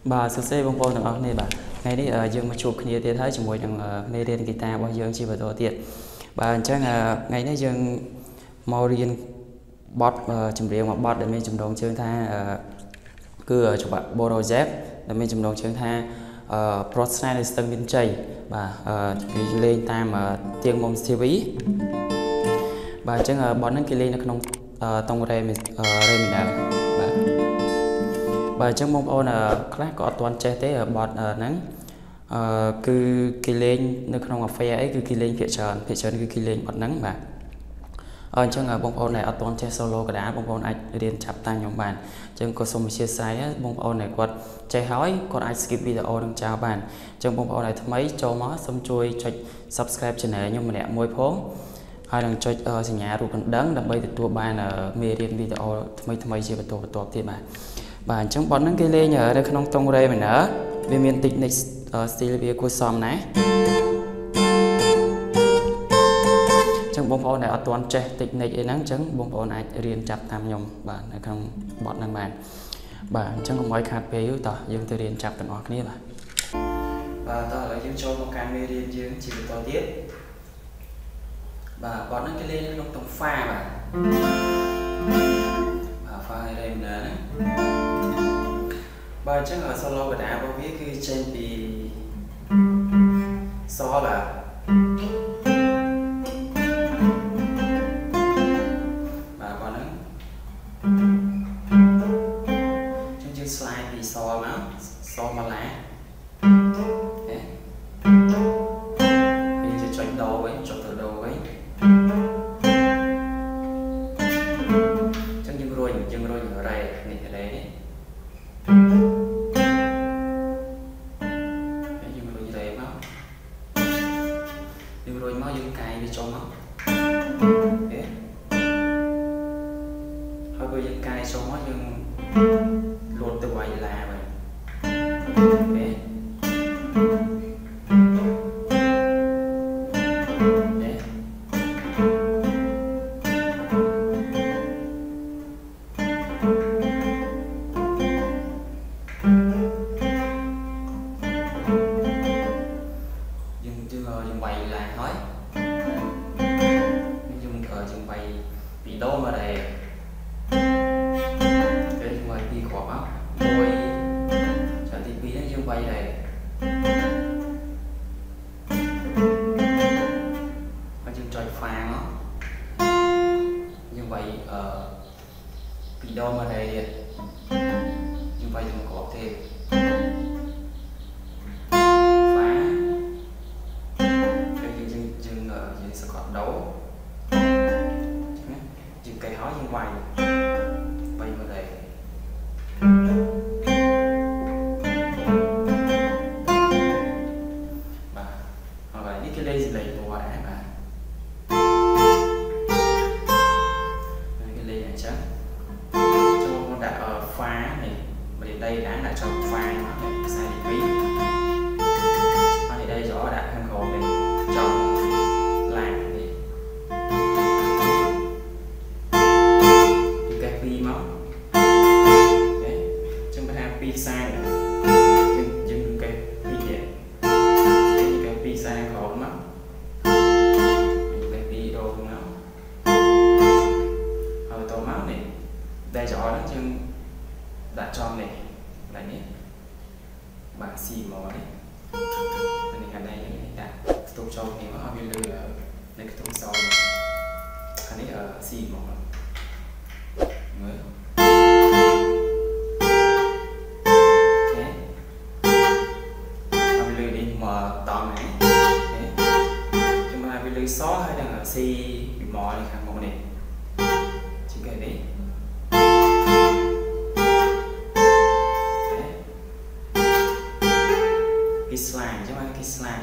bà sơ xe bông bông thằng ông này bà ngày đi dương mà chụp kia thì thấy chỉ mỗi thằng này điền guitar bao dương chỉ vào tổ tiệt bà chắc là ngày nay dương mau điền bot chụp riêng mà bot để mình chụp đồng chương tha cứ chụp bạn Bodo Z để mình chụp đồng chương tha Prosnine Stung Viên Chày bà lên tam tiếng mông TV bà chắc bot nó kia lên nó không tông re mình đã bà chắc mong ôn class có toàn chơi thế ở bọt nắng cứ kỳ lên nó không ngọc phe ấy cứ kỳ lên phía trần cứ kỳ lên bọt nắng bà chắc bông ôn này ở toàn chơi solo cả đá bông ôn ai điền chập tay nhóm bàn chẳng có xong chia sẻ bông ôn này quật chơi hói còn ai skip video đừng chào bàn chẳng bông ôn này mấy cho mó xong chui cho subscribe channel nhưng mà nè môi phố hai lần cho sinh nhà rồi còn đắng đập bay từ tua bàn ở mê điền video mấy chia vào tổ thì bà trong bọn nó kia lên nhờ đây không tông đây mình nữa vì miền tịch này style của xóm này trong bông phô này ở toàn trẻ tịch này nắng trắng bông phô này riêng chặt tham nhom bà này không bọn năng bàn bà chẳng có mọi khát về yếu tỏ dương từ riêng chặt tận hoặc này bà tao là dương cho một camera riêng dương chỉ to tiết bà bọn nó kia lên không tông pha bà pha đây mình nữa bà chắc ở solo và đá bao viết cái trên thì so là bà còn nữa chương trình slide thì so mà lá bây giờ chọn đầu với chọn từ đầu với chân rồi ở đây này ở đây rồi máu dương cài đi cho máu hơi bây dương cài cho máu dương lột từ ngoài là vậy dùng bày là nói dùng bày bị đau mà đây cái dùng bày bị khó máu môi chẳng thì bị nó dùng bày này và dùng trời phàng nó dùng bày bị đau mà đây dùng bày dùng khó thêm sẽ còn đấu chừng cây hói như vậy bay vào đây và hoặc là những cái đây gì lấy của quả mà cái đây là trắng cho đã ở pha này mà đến đây đã là cho pha nó sai định vị ở đây rõ đã tham khổ mình chọn sai dừng cái video cái pizza khó lắm cái video của nó hồi tổ máu này đây rõ đó chân đã cho này lại nhé bạn xì mỏ đấy này ở đây đã tôi cho này nó bị lừa đây cái thông sau này ở xì mỏ mới tóm này nhưng mà vì lưới xó hay đang ở xì bị mò đi khang một này chỉ cái đấy cái slide chứ không cái slide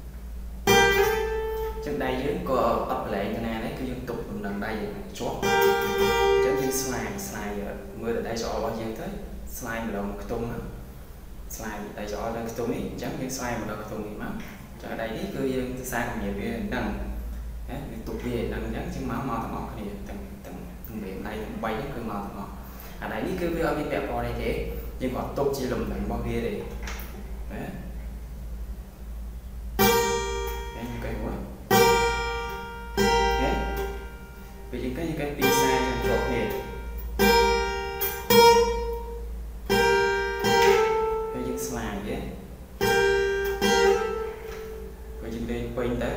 trên đây dưới có ấp lệ như này đấy cứ liên tục lần đây chốt trên cái slide mưa ở đây rõ bao nhiêu thế slide một đầu một cái tung slide tại chỗ là cái tung ấy chẳng những slide một đầu cái tung mà cho ở đây đi cứ dương từ xa còn nhiều cái đằng tục về đằng nhắn chứ máu mò thằng ngọt thì từng miệng này bay cứ mò thằng ngọt ở đây đi cứ ở bên bẹo co đây thế nhưng còn tục chỉ lùm đánh bao kia để đấy như cái quá đấy vì những cái pizza trong trộn này với những slide vậy với những lên quanh tới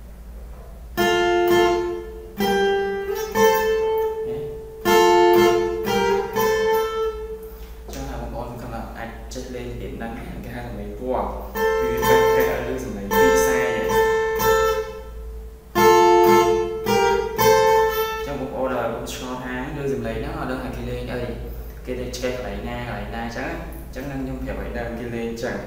lên điểm nắng cái hai là mình wow vì cái lưu dùng này pizza vậy trong một order một số tháng lưu dùng lấy nó đơn hàng kia lên đây kia đây check lại na chắc năng nhung phải vậy đơn kia lên chẳng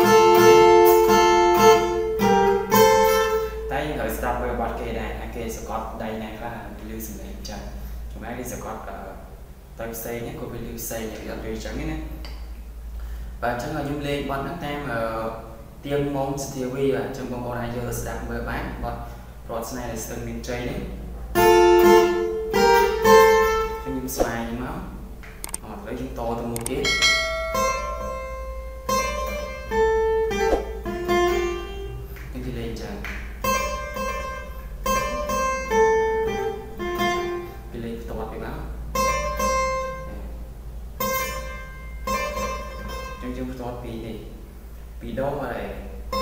tay ở stop với bot kia này kia Scott đây này là lưu dùng này chẳng chúng ta đi Scott ở tay xây nhé của lưu xây này là lưu chẳng nhé và chắc là dùng lên bọn các em tiêm môn TV và trong vòng một hai giờ sẽ đặt với bán bọn plot này là từng miền tây đấy những slide như nó lấy chúng to từ một tiết những cái lên chẳng cái lên to với nó trong tốt vì này vì đâu mà lại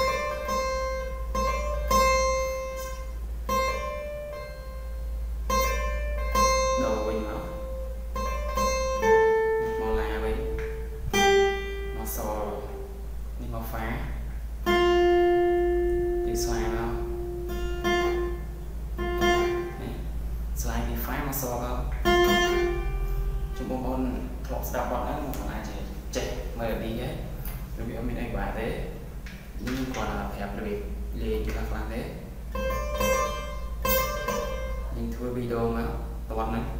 đầu mình nó là mình nó sò nhưng mà phá thì xoay nó xoay thì phá mà sò không chúng bông con thọt đập bọn nó một là chạy mà đi ấy rồi bị mình anh bài thế nhưng còn là phép được lên cho các bạn thế nhưng thua video mà toàn này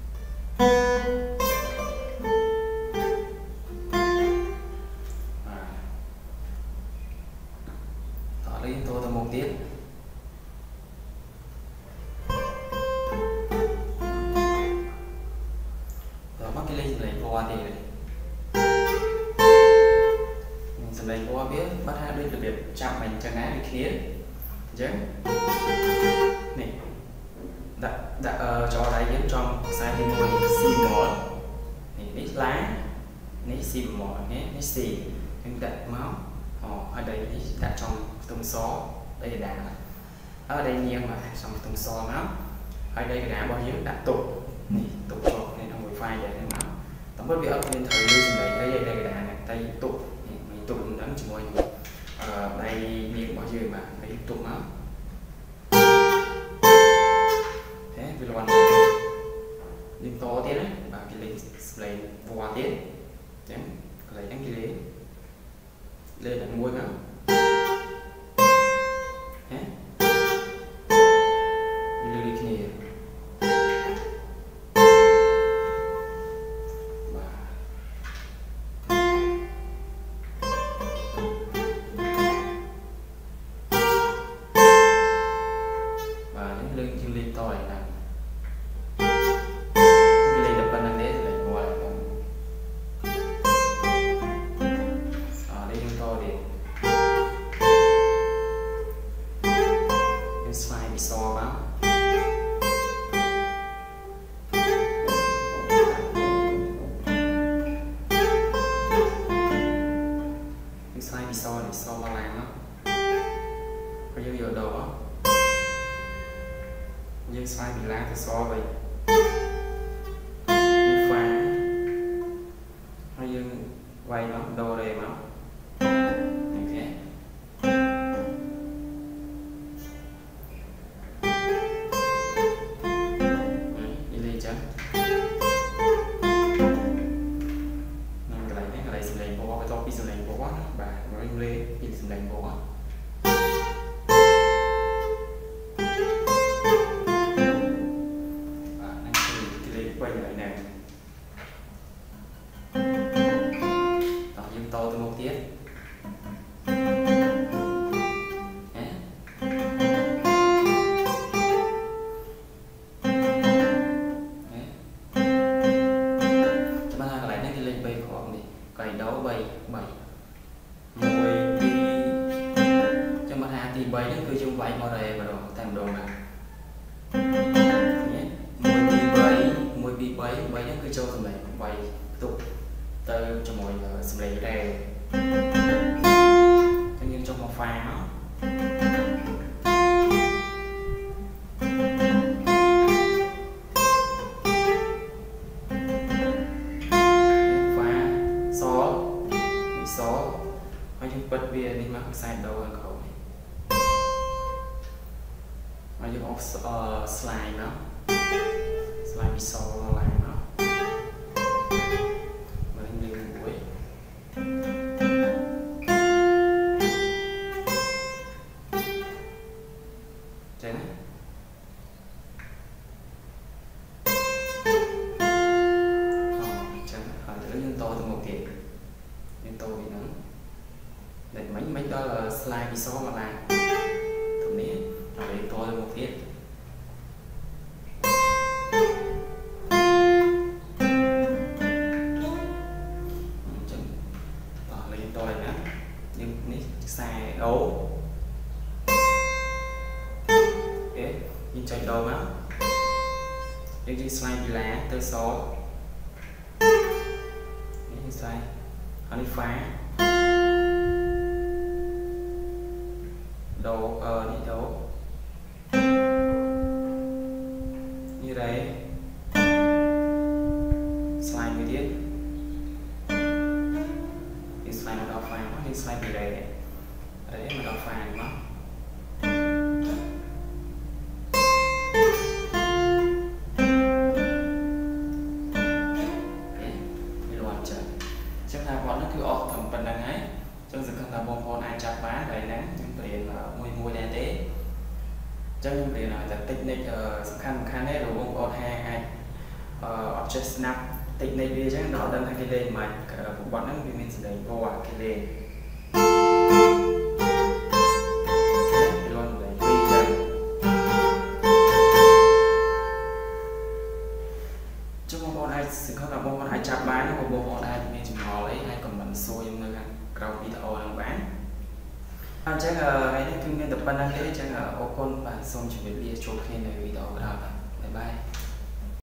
tỏ lấy tôi tầm một tiết rồi bắt cái ly lấy vô thì lấy qua biết bắt hai bên được việc chạm mình chẳng ai bị khía chứ này đã cho đại diện trong sai thì mua thì xì mỏ này nít lá nít xì mỏ nít xì nhưng đặt máu ở đây đặt trong tôm xó đây là đá ở đây nhiều mà trong tôm xó máu ở đây cái đá bao nhiêu đã tụ này tụ cho nên nó ngồi phai vậy nên máu tổng bất bị ở bên thời lưu này đây cái đá này tay tụ tụi mình đánh cho mọi người đây miệng bao nhiêu mà phải tụi nó thế vì loạn nhưng to thế đấy và cái lấy vô tiết chém lấy đánh cái lên đánh môi nó thế đi cái này lên to này nè cái lên đập bên đấy thì lại ngồi đây chúng to thì cái slide bị so vào cái slide bị so vào làm đó có dấu hiệu đó nhưng sai bị lá thì so vậy như pha hay dương quay nó đồ đề nó như thế đi lên chứ cái này xem lên bố cái to xem lên bố và nó lên đi xem lên bố quay lại nè to từ một tiết cho bạn lại cái lên bay khỏi đi cày đấu bảy bảy mùi đi cho mặt hà thì bảy nó cứ chung bảy màu này và đồ thành đồ này mùi bị bảy nó cứ cho tầm này bảy tục từ cho mọi người xử lý đây cho nên trong một pha nó bật bia đi mà sai đâu ở cậu mà dùng slide nó slide bị sâu nó lại nó mà anh đi buổi chẳng hỏi thử nhân to từ một tiền nhân to bị nắng để mấy đó là slide bị xóa mà làm thằng này rồi để tôi một tiết lên tôi nữa nhưng ní sai đấu ok nhưng chạy đầu đó nhưng slide bị lá tới số những slide anh đi phá đồ đi đấu như đấy slide như thế thì slide nó đào phàng quá thì slide bị đấy mà đào phàng quá đi loạn trời chắc là bọn nó cứ ọt thầm phần đằng ấy trong sự không là bông con ai chặt bá đầy nắng nhưng tiền là mùi đen tế trong những tiền là technique khăn đấy rồi bông con hai object snap technique đi chắc đó đang cái lên mà bọn nó mình sẽ đẩy vô cái lên luôn đẩy quy chân trong bông con ai sự không là bông con ai chặt bá nó một bông con ai mình chỉ mò lấy ai còn bắn xôi nhưng mà cầu video làm bán chắc là ngày nay kinh nghiệm tập ban đăng ký chắc là ô con bạn xong chuẩn bị chụp khi này video đó bye bye.